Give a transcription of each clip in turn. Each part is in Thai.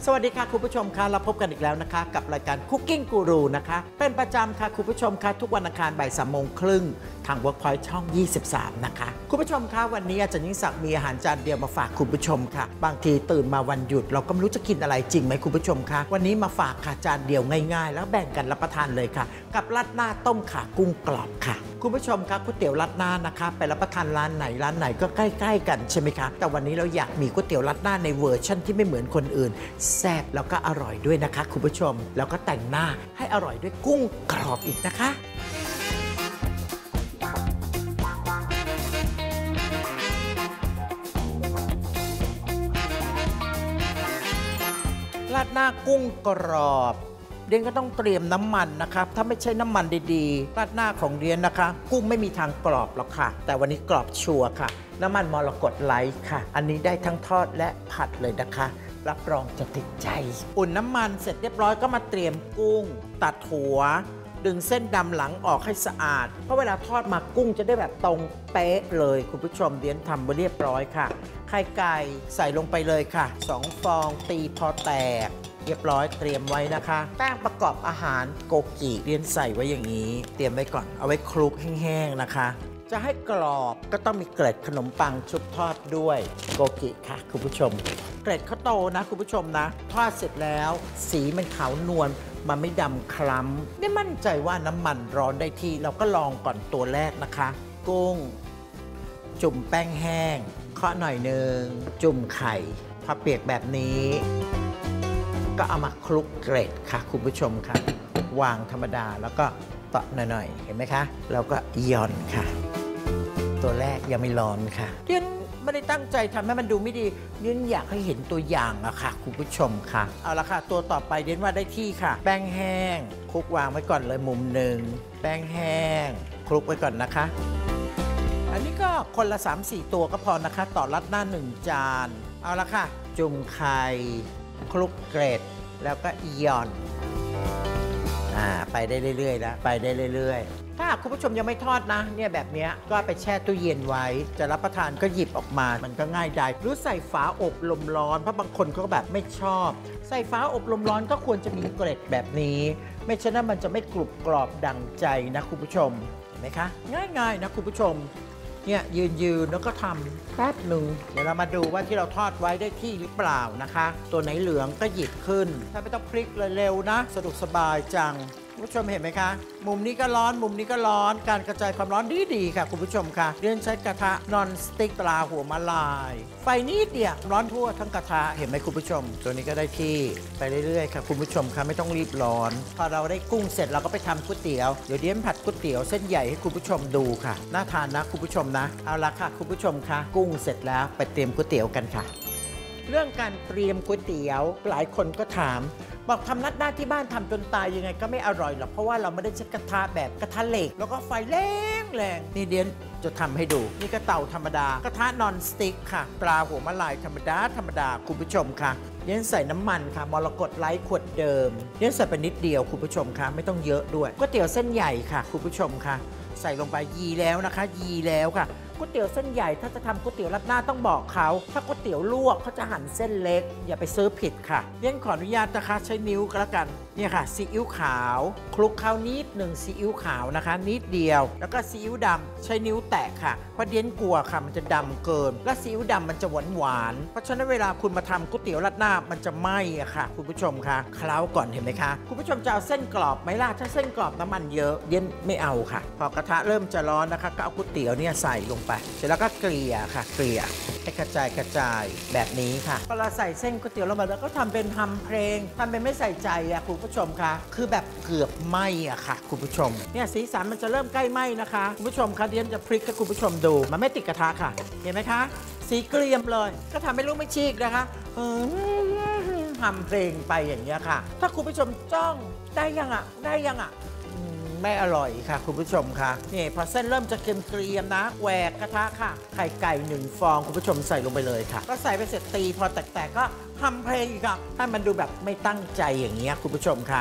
สวัสดีค่ะคุณผู้ชมค่ะเราพบกันอีกแล้วนะคะกับรายการคุกกิ้งกูรูนะคะเป็นประจำค่ะคุณผู้ชมค่ะทุกวันอังคารบ่าย 3:30 น.ทาง Workpoint ช่อง 23 นะคะคุณผู้ชมค่ะวันนี้อาจารย์ยิ่งศักดิ์มีอาหารจานเดียวมาฝากคุณผู้ชมค่ะบางทีตื่นมาวันหยุดเราก็ไม่รู้จะกินอะไรจริงไหมคุณผู้ชมค่ะวันนี้มาฝากค่ะจานเดียวง่ายๆแล้วแบ่งกันรับประทานเลยค่ะกับราดหน้าต้มข่ากุ้งกรอบค่ะคุณผู้ชมครับก๋วยเตี๋ยวราดหน้านะคะไปรับประทานร้านไหนก็ใกล้ๆกันใช่ไหมคะแต่วันนี้เราอยากมีก๋วยเตี๋ยวราดหน้าในเวอร์ชั่นที่ไม่เหมือนคนอื่นแซ่บแล้วก็อร่อยด้วยนะคะคุณผู้ชมแล้วก็แต่งหน้าให้อร่อยด้วยกุ้งกรอบอีกนะคะราดหน้ากุ้งกรอบเดียนก็ต้องเตรียมน้ำมันนะครับถ้าไม่ใช่น้ำมันดีๆราดหน้าของเดียนนะคะกุ้งไม่มีทางกรอบหรอกค่ะแต่วันนี้กรอบชัวร์ค่ะน้ำมันมรกตไลท์ค่ะอันนี้ได้ทั้งทอดและผัดเลยนะคะรับรองจะติดใจอุ่นน้ำมันเสร็จเรียบร้อยก็มาเตรียมกุ้งตัดหัวดึงเส้นดำหลังออกให้สะอาดเพราะเวลาทอดมากุ้งจะได้แบบตรงเป๊ะเลยคุณผู้ชมเดียนทำไว้เรียบร้อยค่ะไข่ไก่ใส่ลงไปเลยค่ะ2 ฟองตีพอแตกเรียบร้อยเตรียมไว้นะคะแป้งประกอบอาหารโกกิเรียนใส่ไว้อย่างนี้เตรียมไว้ก่อนเอาไว้คลุกแห้งๆนะคะจะให้กรอบก็ต้องมีเกล็ดขนมปังชุบทอดด้วยโกกิค่ะคุณผู้ชมเกล็ดเขาโตนะคุณผู้ชมนะทอดเสร็จแล้วสีมันขาวนวลมันไม่ดำคล้ำได้มั่นใจว่าน้ำมันร้อนได้ที่เราก็ลองก่อนตัวแรกนะคะกุ้งจุ่มแป้งแห้งเคาะหน่อยนึงจุ่มไข่พอเปียกแบบนี้ก็เอามาคลุกเกล็ดค่ะคุณผู้ชมค่ะวางธรรมดาแล้วก็ตอกหน่อยๆเห็นไหมคะแล้วก็ย่อนค่ะตัวแรกยังไม่ร้อนค่ะเดียนไม่ได้ตั้งใจทำให้มันดูไม่ดีเดียนอยากให้เห็นตัวอย่างอะค่ะคุณผู้ชมค่ะเอาละค่ะตัวต่อไปเดียนว่าได้ที่ค่ะแป้งแห้งคลุกวางไว้ก่อนเลยมุมหนึ่งแป้งแห้งคลุกไว้ก่อนนะคะอันนี้ก็คนละ 3-4 ตัวก็พอนะคะต่อรัดหน้า1 จานเอาละค่ะจุ่มไข่คลุกเกล็ดแล้วก็ย่อนไปได้เรื่อยๆแล้วไปได้เรื่อยๆถ้าคุณผู้ชมยังไม่ทอดนะเนี่ยแบบนี้ก็ไปแช่ตู้เย็นไว้จะรับประทานก็หยิบออกมามันก็ง่ายได้หรือใส่ฝาอบลมร้อนเพราะบางคนเขาแบบไม่ชอบใส่ฝาอบลมร้อนก็ควรจะมีเกล็ดแบบนี้ไม่ฉะนั้นมันจะไม่กรุบกรอบดั่งใจนะคุณผู้ชมเห็นไหมคะง่ายๆนะคุณผู้ชมเนี่ยยืนแล้วก็ทำแป๊บหนึ่งเดี๋ยวเรามาดูว่าที่เราทอดไว้ได้ที่หรือเปล่านะคะตัวไหนเหลืองก็หยิบขึ้นถ้าไม่ต้องพลิกเลยเร็วนะสะดวกสบายจังคุณผู้ชมเห็นไหมคะมุมนี้ก็ร้อนมุมนี้ก็ร้อนการกระจายความร้อนดีค่ะคุณผู้ชมค่ะเรียนใช้กระทะนอนสติ๊กตราหัวมะลายไฟนิดเดียวร้อนทั่วทั้งกระทะเห็นไหมคุณผู้ชมตัวนี้ก็ได้ที่ไปเรื่อยๆค่ะคุณผู้ชมค่ะไม่ต้องรีบร้อนพอเราได้กุ้งเสร็จเราก็ไปทำก๋วยเตี๋ยวเดี๋ยวเดียนผัดก๋วยเตี๋ยวเส้นใหญ่ให้คุณผู้ชมดูค่ะน่าทานนะคุณผู้ชมนะเอาละค่ะคุณผู้ชมค่ะกุ้งเสร็จแล้วไปเตรียมก๋วยเตี๋ยวกันค่ะเรื่องการเตรียมก๋วยเตี๋ยวหลายคนก็ถามบอกทำรัดหน้าที่บ้านทำจนตายยังไงก็ไม่อร่อยหรอกเพราะว่าเราไม่ได้ใช้กระทะแบบกระทะเหล็กแล้วก็ไฟแรงนี่เดียนจะทำให้ดูนี่ก็เตาธรรมดากระทะนอนสติ๊กค่ะปลาหัวมะลายธรรมดาคุณผู้ชมค่ะเดียนใส่น้ำมันค่ะมรกตไลท์ขวดเดิมเดียนใส่ไปนิดเดียวคุณผู้ชมค่ะไม่ต้องเยอะด้วยก๋วยเตี๋ยวเส้นใหญ่ค่ะคุณผู้ชมค่ะใส่ลงไปยีแล้วนะคะยีแล้วค่ะก๋วยเตี๋ยวเส้นใหญ่ถ้าจะทำก๋วยเตี๋ยวราดหน้าต้องบอกเขาถ้าก๋วยเตี๋ยวลวกเขาจะหั่นเส้นเล็กอย่าไปซื้อผิดค่ะเรียนขออนุญาตนะคะใช้นิ้วก็แล้วกันเนี่ยค่ะซีอิ๊วขาวคลุกข้าวนิดหนึ่งซีอิ๊วขาวนะคะนิดเดียวแล้วก็ซีอิ๊วดำใช้นิ้วแตะค่ะเพราะเดียนกลัวค่ะมันจะดำเกินและซีอิ๊วดำมันจะหวานเพราะฉะนั้นเวลาคุณมาทำก๋วยเตี๋ยวราดหน้ามันจะไหม้อะค่ะคุณผู้ชมค่ะเคล้าก่อนเห็นไหมคะคุณผู้ชมจะเอาเส้นกรอบไหมล่ะถ้าเส้นกรอบน้ำมันเยอะเดียนไม่เอาค่ะพอกระทะเริ่มจะร้อนนะคะก็เอาก๋วยเตี๋ยวเนี่ยใส่ลงไปเสร็จแล้วก็เกลี่ยค่ะเกลี่ยให้กระจายแบบนี้ค่ะพอเราใส่เส้นก๋วยเตี๋ยวลงไปแล้วก็ทำเป็นทำเพลงทำเป็นไม่ใส่ใจอะคุณผู้ชมค่ะคือแบบเกือบไหม้อะค่ะคุณผู้ชมเนี่ยสีสันมันจะเริ่มใกล้ไหม้นะคะคุณผู้ชมคะเดี๋ยวจะพลิกให้คุณผู้ชมดูมันไม่ติดกระทะค่ะเห็นไหมคะสีเกรียมเลยก็ทำให้ลูกไม่ฉีกนะคะทำเพลงไปอย่างเงี้ยค่ะถ้าคุณผู้ชมจ้องได้ยังอะไม่อร่อยค่ะคุณผู้ชมค่ะนี่พอเส้นเริ่มจะเกรียมนะแหวกกระทะค่ะไข่ไก่1 ฟองคุณผู้ชมใส่ลงไปเลยค่ะก็ใส่ไปเสร็จตีพอแตกๆก็ทำเพลงอีกค่ะให้มันดูแบบไม่ตั้งใจอย่างเงี้ยคุณผู้ชมค่ะ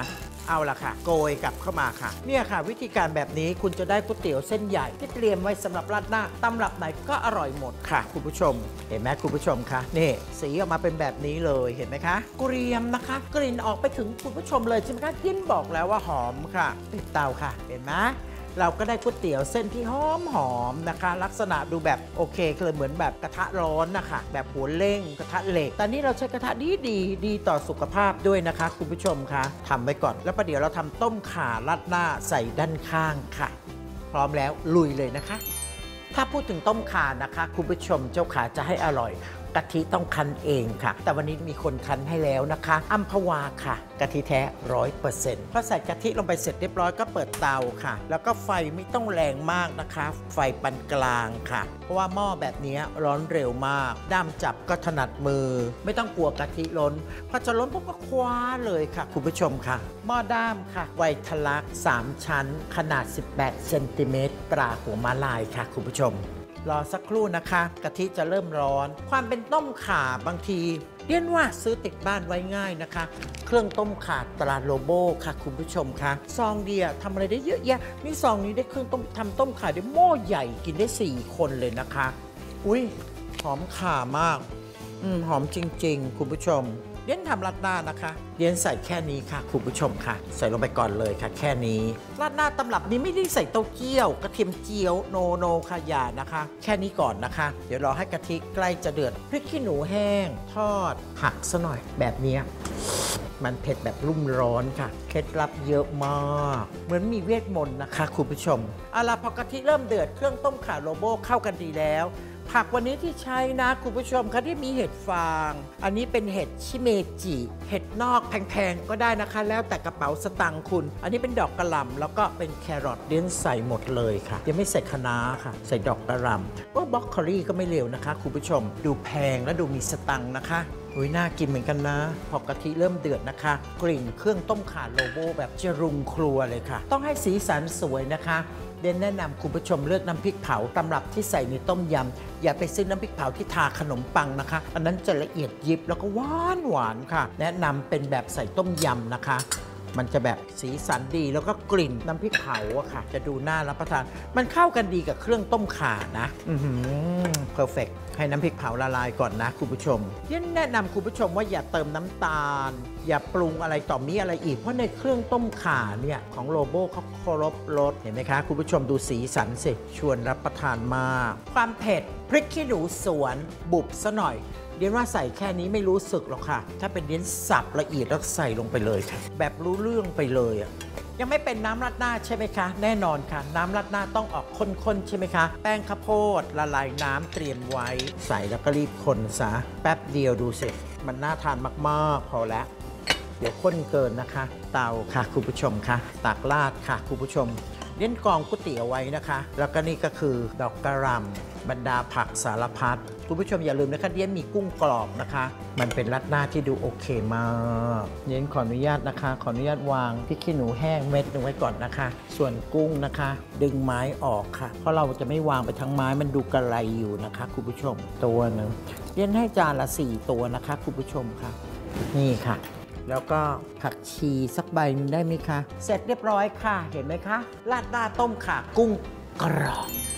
เอาละค่ะโกยกลับเข้ามาค่ะเนี่ยค่ะวิธีการแบบนี้คุณจะได้ก๋วยเตี๋ยวเส้นใหญ่ที่เตรียมไว้สำหรับราดหน้าตำรับไหนก็อร่อยหมดค่ะคุณผู้ชมเห็นไหมคุณผู้ชมคะนี่สีออกมาเป็นแบบนี้เลยเห็นไหมคะเกรียมนะคะกลิ่นออกไปถึงคุณผู้ชมเลยใช่ไหมคะยิ่งบอกแล้วว่าหอมค่ะติดเตาค่ะเห็นไหมเราก็ได้ก๋วยเตี๋ยวเส้นที่หอมนะคะลักษณะดูแบบโอเคเลยเหมือนแบบกระทะร้อนนะคะแบบหัวเล่งกระทะเหล็กแต่นี่เราใช้กระทะดีต่อสุขภาพด้วยนะคะคุณผู้ชมคะทำไว้ก่อนแล้วประเดี๋ยวเราทำต้มข่าราดหน้าใส่ด้านข้างค่ะพร้อมแล้วลุยเลยนะคะถ้าพูดถึงต้มข่านะคะคุณผู้ชมเจ้าขาจะให้อร่อยกะทิต้องคั้นเองค่ะแต่วันนี้มีคนคั้นให้แล้วนะคะอัมพวาค่ะกะทิแท้ 100% พอใส่กะทิลงไปเสร็จเรียบร้อยก็เปิดเตาค่ะแล้วก็ไฟไม่ต้องแรงมากนะคะไฟปานกลางค่ะเพราะว่าหม้อแบบนี้ร้อนเร็วมากด้ามจับก็ถนัดมือไม่ต้องกลัวกะทิล้นพอจะล้นปุ๊บก็คว้าเลยค่ะคุณผู้ชมค่ะหม้อด้ามค่ะไวทลัก3 ชั้นขนาด18 เซนติเมตรปลาหัวม้าลายค่ะคุณผู้ชมรอสักครู่นะคะกะทิจะเริ่มร้อนความเป็นต้มข่าบางทีเรียกว่าซื้อติดบ้านไว้ง่ายนะคะเครื่องต้มข่าตราโลโบค่ะคุณผู้ชมคะซองเดียวทำอะไรได้เยอะแยะนี่ซองนี้ได้เครื่องทำต้มข่าได้หม้อใหญ่กินได้4 คนเลยนะคะอุ้ยหอมข่ามากหอมจริงๆคุณผู้ชมเดียนทำราดหน้านะคะเดียนใส่แค่นี้ค่ะคุณผู้ชมค่ะใส่ลงไปก่อนเลยค่ะแค่นี้ราดหน้าตำรับนี้ไม่ได้ใส่เต้าเจี้ยวกระเทียมเจียวโนค่ะอย่านะคะแค่นี้ก่อนนะคะเดี๋ยวรอให้กะทิใกล้จะเดือดพริกขี้หนูแห้งทอดหักซะหน่อยแบบนี้มันเผ็ดแบบรุ่มร้อนค่ะเคล็ดลับเยอะมากเหมือนมีเวทมนต์นะคะคุณผู้ชมเอาล่ะพอกะทิเริ่มเดือดเครื่องต้มข่าโลโบเข้ากันดีแล้วผักวันนี้ที่ใช้นะคุณผู้ชมคะที่มีเห็ดฟางอันนี้เป็นเห็ดชิเมจิเห็ดนอกแพงๆก็ได้นะคะแล้วแต่กระเป๋าสตางค์คุณอันนี้เป็นดอกกระหล่ำแล้วก็เป็นแครอทเดียนใส่หมดเลยค่ะยังไม่ใส่คะน้าค่ะใส่ดอกกระหล่ำว่าบล็อกโคลี่ก็ไม่เลวนะคะคุณผู้ชมดูแพงและดูมีสตังค์นะคะอุ้ยน่ากินเหมือนกันนะพอกะทิเริ่มเดือดนะคะกลิ่นเครื่องต้มข่าโลโบแบบจะรุงครัวเลยค่ะต้องให้สีสันสวยนะคะเดนแนะนำคุณผู้ชมเลือกน้ำพริกเผาตำรับที่ใส่ในต้มยำอย่าไปซื้อน้ำพริกเผาที่ทาขนมปังนะคะอันนั้นจะละเอียดยิบแล้วก็หวานค่ะแนะนำเป็นแบบใส่ต้มยำนะคะมันจะแบบสีสันดีแล้วก็กลิ่นน้ำพริกเผาอะค่ะจะดูน่ารับประทานมันเข้ากันดีกับเครื่องต้มข่านะเพอร์เฟกต์ให้น้ำพริกเผาละลายก่อนนะคุณผู้ชมยังแนะนำคุณผู้ชมว่าอย่าเติมน้ำตาลอย่าปรุงอะไรต่อมีอะไรอีกเพราะในเครื่องต้มข่าเนี่ยของโลโบเขาเคารพรสเห็นไหมคะคุณผู้ชมดูสีสันสิชวนรับประทานมากความเผ็ดพริกขี้หนูสวนบุบซะหน่อยเดียนว่าใส่แค่นี้ไม่รู้สึกหรอกค่ะถ้าเป็นเดียนสับละเอียดแล้วใส่ลงไปเลยค่ะแบบรู้เรื่องไปเลยอ่ะยังไม่เป็นน้ำราดหน้าใช่ไหมคะแน่นอนค่ะน้ำราดหน้าต้องออกข้นๆใช่ไหมคะแป้งข้าวโพดละลายน้ำเตรียมไว้ใส่แล้วก็รีบคนซะแป๊บเดียวดูสิมันน่าทานมากๆพอแล้วเดี๋ยวข้นเกินนะคะเตาค่ะคุณผู้ชมค่ะตักราดค่ะคุณผู้ชมเล่นกองก๋วยเตี๋ยวไว้นะคะแล้วก็นี่ก็คือดอกกระหล่ำบรรดาผักสารพัดคุณผู้ชมอย่าลืมนะคะเดียนมีกุ้งกรอบนะคะมันเป็นราดหน้าที่ดูโอเคมากเดียนขออนุญาตนะคะขออนุญาตวางพริกขี้หนูแห้งเม็ดหนึ่งไว้ก่อนนะคะส่วนกุ้งนะคะดึงไม้ออกค่ะเพราะเราจะไม่วางไปทั้งไม้มันดูกระไรอยู่นะคะคุณผู้ชมตัวหนึ่งเดียนให้จานละ4 ตัวนะคะคุณผู้ชมค่ะนี่ค่ะแล้วก็ผักชีสักใบนึงได้ไหมคะเสร็จเรียบร้อยค่ะเห็นไหมคะราดหน้าต้มข่ากุ้งกรอบ